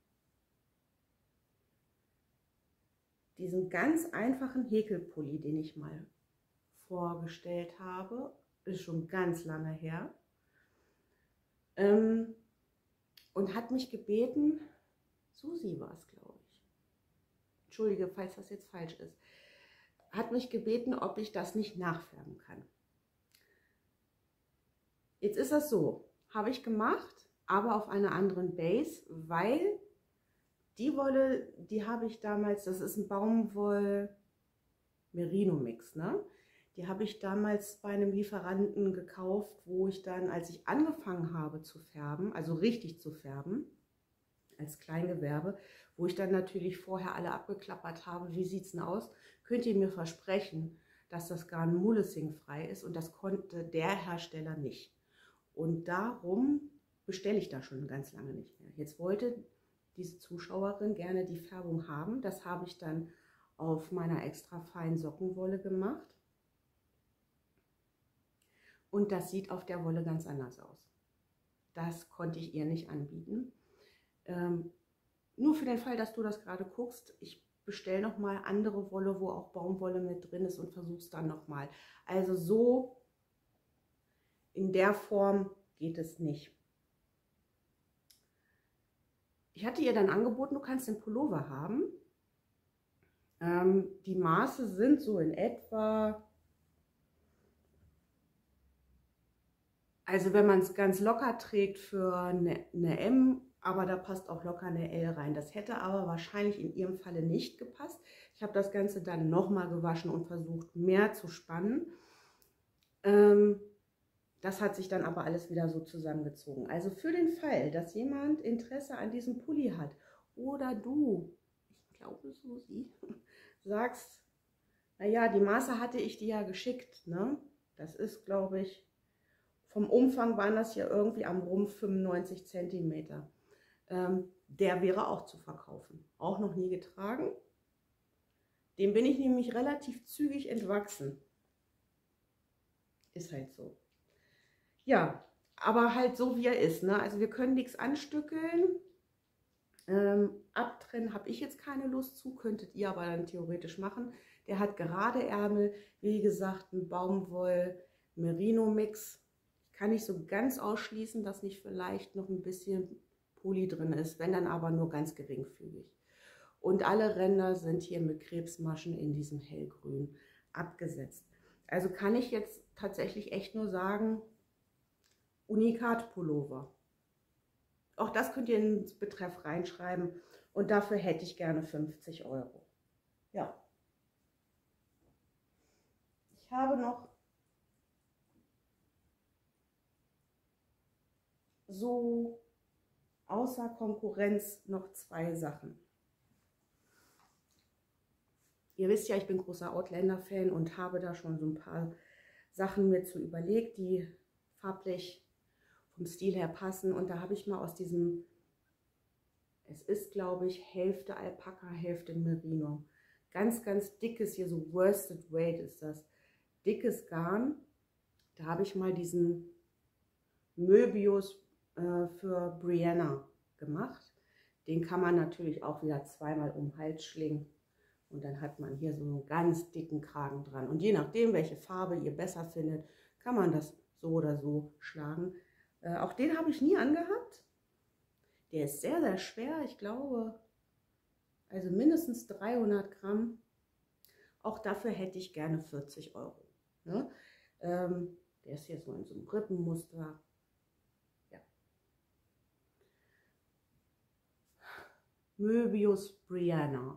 diesen ganz einfachen Häkelpulli, den ich mal vorgestellt habe. Ist schon ganz lange her. Ähm, und hat mich gebeten, Susi war es, glaube ich. Entschuldige, falls das jetzt falsch ist. Hat mich gebeten, ob ich das nicht nachfärben kann. Jetzt ist das so, habe ich gemacht, aber auf einer anderen Base, weil die Wolle, die habe ich damals, das ist ein Baumwoll-Merino-Mix, ne? Die habe ich damals bei einem Lieferanten gekauft, wo ich dann, als ich angefangen habe zu färben, also richtig zu färben, als Kleingewerbe, wo ich dann natürlich vorher alle abgeklappert habe, wie sieht es denn aus? Könnt ihr mir versprechen, dass das Garn mulesing-frei ist? Und das konnte der Hersteller nicht. Und darum bestelle ich da schon ganz lange nicht mehr. Jetzt wollte diese Zuschauerin gerne die Färbung haben. Das habe ich dann auf meiner extra feinen Sockenwolle gemacht. Und das sieht auf der Wolle ganz anders aus. Das konnte ich ihr nicht anbieten. Ähm, nur für den Fall, dass du das gerade guckst, ich bestelle nochmal andere Wolle, wo auch Baumwolle mit drin ist und versuche es dann nochmal. Also so in der Form geht es nicht. Ich hatte ihr dann angeboten, du kannst den Pullover haben. Ähm, die Maße sind so in etwa, also wenn man es ganz locker trägt für eine, eine M, aber da passt auch locker eine L rein. Das hätte aber wahrscheinlich in ihrem Falle nicht gepasst. Ich habe das Ganze dann nochmal gewaschen und versucht, mehr zu spannen. Ähm, das hat sich dann aber alles wieder so zusammengezogen. Also für den Fall, dass jemand Interesse an diesem Pulli hat oder du, ich glaube Susi, sagst, naja, die Maße hatte ich dir ja geschickt, ne? Das ist, glaube ich, vom Umfang waren das hier irgendwie am Rumpf fünfundneunzig Zentimeter. Ähm, der wäre auch zu verkaufen. Auch noch nie getragen. Dem bin ich nämlich relativ zügig entwachsen. Ist halt so. Ja, aber halt so wie er ist, ne? Also wir können nichts anstückeln. Ähm, abtrennen habe ich jetzt keine Lust zu, könntet ihr aber dann theoretisch machen. Der hat gerade Ärmel, wie gesagt, ein Baumwoll-Merino-Mix. Ich kann nicht so ganz ausschließen, dass nicht vielleicht noch ein bisschen Pulli drin ist, wenn dann aber nur ganz geringfügig. Und alle Ränder sind hier mit Krebsmaschen in diesem hellgrün abgesetzt. Also kann ich jetzt tatsächlich echt nur sagen, Unikat-Pullover. Auch das könnt ihr ins Betreff reinschreiben und dafür hätte ich gerne fünfzig Euro. Ja. Ich habe noch so außer Konkurrenz noch zwei Sachen. Ihr wisst ja, ich bin großer Outlander-Fan und habe da schon so ein paar Sachen mir zu überlegt, die farblich vom Stil her passen. Und da habe ich mal aus diesem, es ist glaube ich Hälfte Alpaka, Hälfte Merino. Ganz, ganz dickes, hier so Worsted Weight ist das. Dickes Garn. Da habe ich mal diesen Möbius äh, für Brianna gemacht. Den kann man natürlich auch wieder zweimal um den Hals schlingen. Und dann hat man hier so einen ganz dicken Kragen dran. Und je nachdem, welche Farbe ihr besser findet, kann man das so oder so schlagen. Äh, auch den habe ich nie angehabt. Der ist sehr, sehr schwer. Ich glaube, also mindestens dreihundert Gramm. Auch dafür hätte ich gerne vierzig Euro. Ne? Ähm, der ist hier so in so einem Rippenmuster. Ja. Möbius Brianna.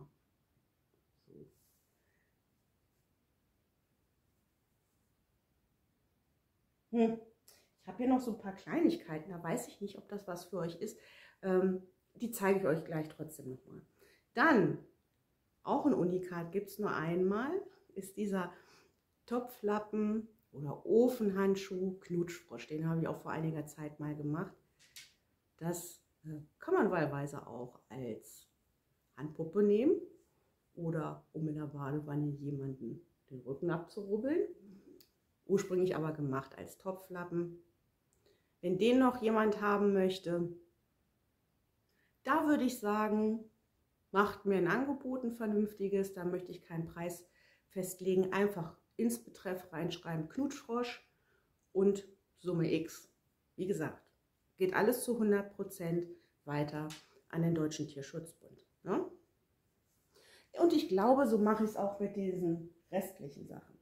Hm. Ich habe hier noch so ein paar Kleinigkeiten, da weiß ich nicht, ob das was für euch ist. Ähm, die zeige ich euch gleich trotzdem nochmal. Dann, auch ein Unikat gibt es nur einmal, ist dieser Topflappen oder Ofenhandschuh Knutschfrosch. Den habe ich auch vor einiger Zeit mal gemacht. Das äh, kann man wahlweise auch als Handpuppe nehmen oder um in der Badewanne jemanden den Rücken abzurubbeln. Ursprünglich aber gemacht als Topflappen. Wenn den noch jemand haben möchte, da würde ich sagen, macht mir ein Angebot, ein vernünftiges, da möchte ich keinen Preis festlegen, einfach ins Betreff reinschreiben, Knutschfrosch und Summe X. Wie gesagt, geht alles zu hundert Prozent weiter an den Deutschen Tierschutzbund. Ne? Und ich glaube, so mache ich es auch mit diesen restlichen Sachen.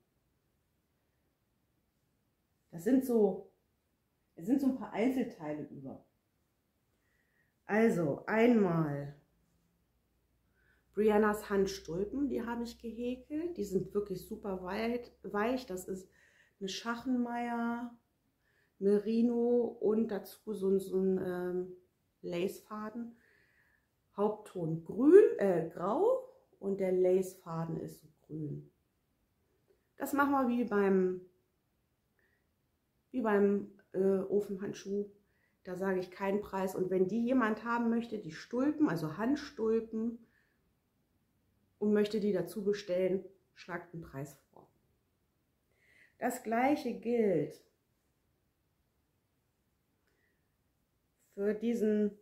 Das sind so, es sind so ein paar Einzelteile über. Also einmal Briannas Handstulpen, die habe ich gehäkelt. Die sind wirklich super weit, weich. Das ist eine Schachenmeier, Merino und dazu so, so ein ähm, Lacefaden. Hauptton grün, äh, grau und der Lacefaden ist so grün. Das machen wir wie beim Wie beim äh, Ofenhandschuh. Da sage ich keinen Preis. Und wenn die jemand haben möchte, die Stulpen, also Handstulpen, und möchte die dazu bestellen, schlagt einen Preis vor. Das gleiche gilt für diesen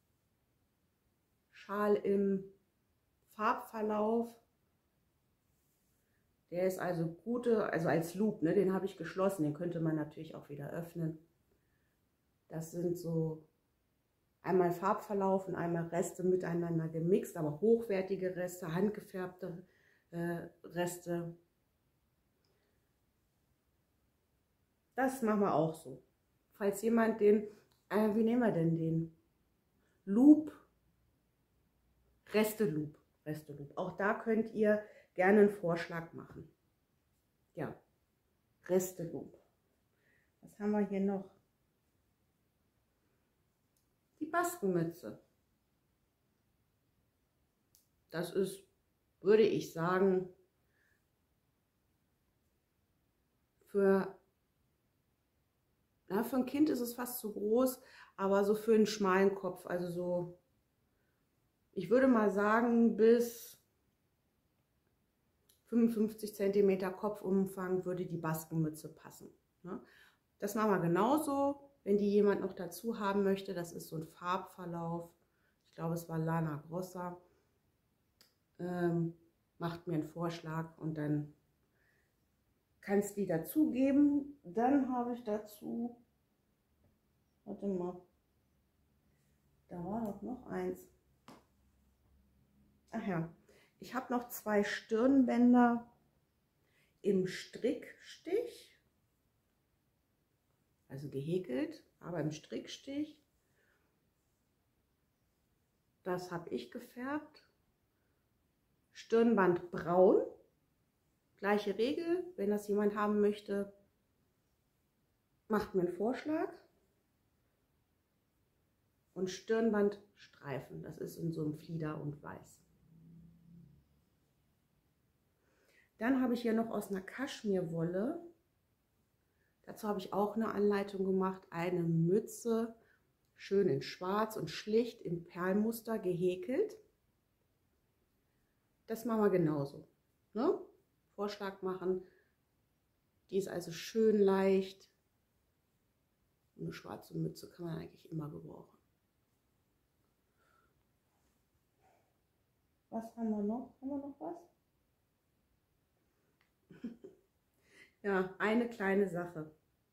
Schal im Farbverlauf. Der ist also gute, also als Loop, ne, den habe ich geschlossen, den könnte man natürlich auch wieder öffnen. Das sind so einmal Farbverlauf und einmal Reste miteinander gemixt, aber hochwertige Reste, handgefärbte äh, Reste. Das machen wir auch so. Falls jemand den, äh, wie nehmen wir denn den? Loop, Reste Loop, Reste Loop. Auch da könnt ihr gerne einen Vorschlag machen. Ja, Reste Loop. Was haben wir hier noch? Die Baskenmütze. Das ist, würde ich sagen, für, na, für ein Kind ist es fast zu groß, aber so für einen schmalen Kopf, also so, ich würde mal sagen, bis fünfundfünfzig Zentimeter Kopfumfang würde die Baskenmütze passen. Ne? Das machen wir genauso. Wenn die jemand noch dazu haben möchte, das ist so ein Farbverlauf. Ich glaube, es war Lana Grossa. Ähm, macht mir einen Vorschlag und dann kannst du die dazu geben. Dann habe ich dazu, warte mal, da war doch noch eins. Ach ja, ich habe noch zwei Stirnbänder im Strickstich. Also gehäkelt, aber im Strickstich. Das habe ich gefärbt. Stirnband braun. Gleiche Regel, wenn das jemand haben möchte, macht mir einen Vorschlag. Und Stirnbandstreifen, das ist in so einem Flieder und Weiß. Dann habe ich hier noch aus einer Kaschmirwolle, dazu habe ich auch eine Anleitung gemacht, eine Mütze, schön in schwarz und schlicht im Perlmuster gehäkelt. Das machen wir genauso. Ne? Vorschlag machen. Die ist also schön leicht. Eine schwarze Mütze kann man eigentlich immer gebrauchen. Was haben wir noch? Haben wir noch was? Ja, eine kleine Sache.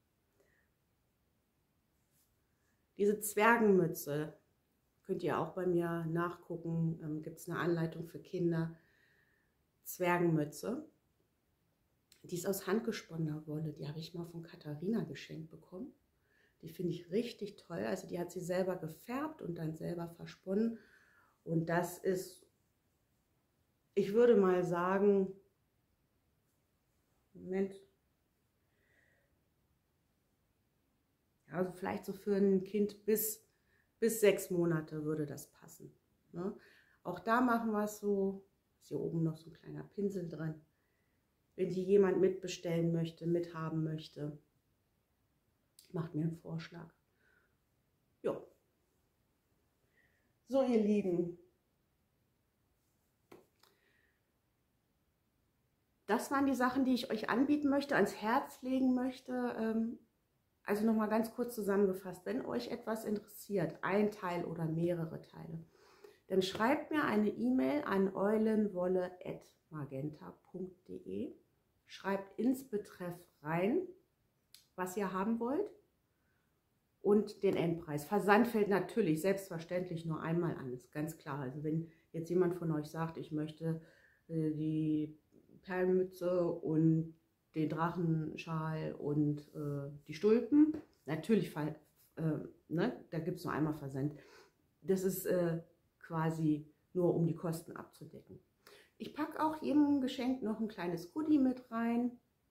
Diese Zwergenmütze könnt ihr auch bei mir nachgucken. Ähm, gibt es eine Anleitung für Kinder. Zwergenmütze. Die ist aus handgesponnener Wolle. Die habe ich mal von Katharina geschenkt bekommen. Die finde ich richtig toll. Also die hat sie selber gefärbt und dann selber versponnen. Und das ist, ich würde mal sagen, Moment, also vielleicht so für ein Kind bis, bis sechs Monate würde das passen. Ne? Auch da machen wir es so, ist hier oben noch so ein kleiner Pinsel drin. Wenn die jemand mitbestellen möchte, mithaben möchte, macht mir einen Vorschlag. Ja. So, ihr Lieben. Das waren die Sachen, die ich euch anbieten möchte, ans Herz legen möchte. Also nochmal ganz kurz zusammengefasst, wenn euch etwas interessiert, ein Teil oder mehrere Teile, dann schreibt mir eine E-Mail an eulenwolle at magenta punkt de. Schreibt ins Betreff rein, was ihr haben wollt und den Endpreis. Versand fällt natürlich selbstverständlich nur einmal an, ist ganz klar. Also wenn jetzt jemand von euch sagt, ich möchte äh, die Perlmütze und den Drachenschal und äh, die Stulpen, natürlich, äh, ne, da gibt es nur einmal Versand. Das ist äh, quasi nur, um die Kosten abzudecken. Ich packe auch jedem Geschenk noch ein kleines Goodie mit rein.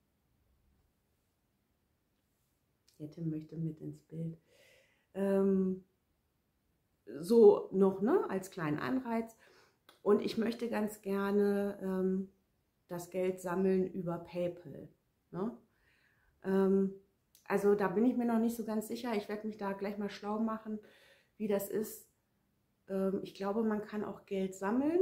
Jette möchte mit ins Bild. Ähm, so noch, ne, als kleinen Anreiz. Und ich möchte ganz gerne ähm, das Geld sammeln über PayPal. Ne? Ähm, Also da bin ich mir noch nicht so ganz sicher. Ich werde mich da gleich mal schlau machen, wie das ist. Ähm, ich glaube, man kann auch Geld sammeln.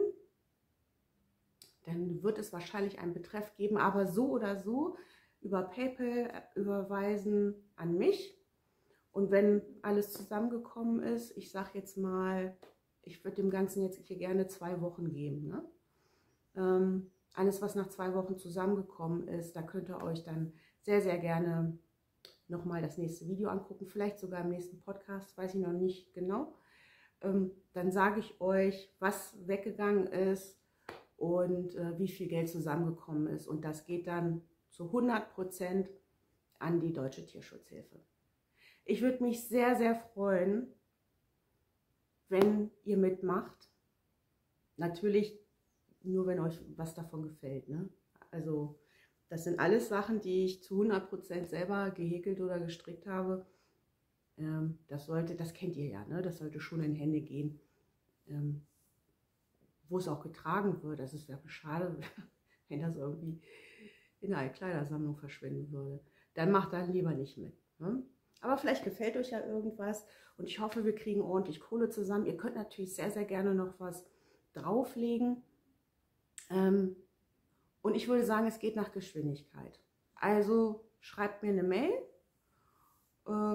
Dann wird es wahrscheinlich einen Betreff geben, aber so oder so über PayPal überweisen an mich. Und wenn alles zusammengekommen ist, ich sage jetzt mal, ich würde dem Ganzen jetzt hier gerne zwei Wochen geben. Ne? Ähm, alles, was nach zwei Wochen zusammengekommen ist, da könnt ihr euch dann sehr, sehr gerne nochmal das nächste Video angucken. Vielleicht sogar im nächsten Podcast, weiß ich noch nicht genau. Ähm, dann sage ich euch, was weggegangen ist und äh, wie viel Geld zusammengekommen ist. Und das geht dann zu hundert Prozent an die Deutsche Tierschutzhilfe. Ich würde mich sehr, sehr freuen, wenn ihr mitmacht. Natürlich nur, wenn euch was davon gefällt. Ne? Also das sind alles Sachen, die ich zu hundert Prozent selber gehäkelt oder gestrickt habe. Ähm, das sollte, das kennt ihr ja, ne? Das sollte schon in Hände gehen, ähm, wo es auch getragen wird. Das wäre schade, wenn das irgendwie in einer Kleidersammlung verschwinden würde. Dann macht dann lieber nicht mit. Ne? Aber vielleicht gefällt euch ja irgendwas und ich hoffe, wir kriegen ordentlich Kohle zusammen. Ihr könnt natürlich sehr, sehr gerne noch was drauflegen. Ähm, und ich würde sagen, es geht nach Geschwindigkeit. Also schreibt mir eine Mail. Äh,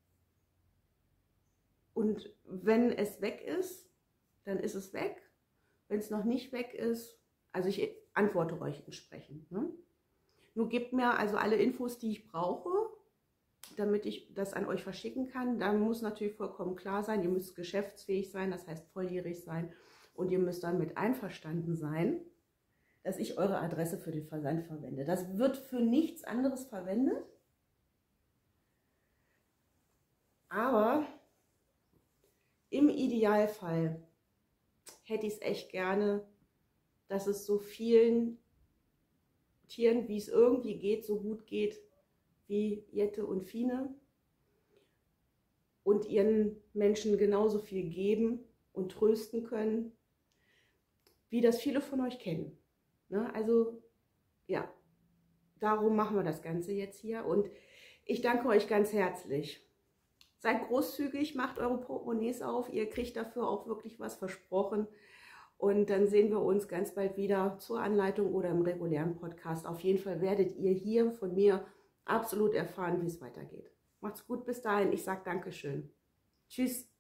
und wenn es weg ist, dann ist es weg. Wenn es noch nicht weg ist, also ich antworte euch entsprechend. Ne? Nur gebt mir also alle Infos, die ich brauche, damit ich das an euch verschicken kann. Dann muss natürlich vollkommen klar sein, ihr müsst geschäftsfähig sein, das heißt volljährig sein und ihr müsst damit einverstanden sein, dass ich eure Adresse für den Versand verwende. Das wird für nichts anderes verwendet, aber im Idealfall hätte ich es echt gerne, dass es so vielen Tieren, wie es irgendwie geht, so gut geht, wie Jette und Fine und ihren Menschen genauso viel geben und trösten können, wie das viele von euch kennen. Ne? Also ja, darum machen wir das Ganze jetzt hier und ich danke euch ganz herzlich. Seid großzügig, macht eure Portemonnaies auf, ihr kriegt dafür auch wirklich was versprochen und dann sehen wir uns ganz bald wieder zur Anleitung oder im regulären Podcast. Auf jeden Fall werdet ihr hier von mir absolut erfahren, wie es weitergeht. Macht's gut, bis dahin. Ich sage Dankeschön. Tschüss.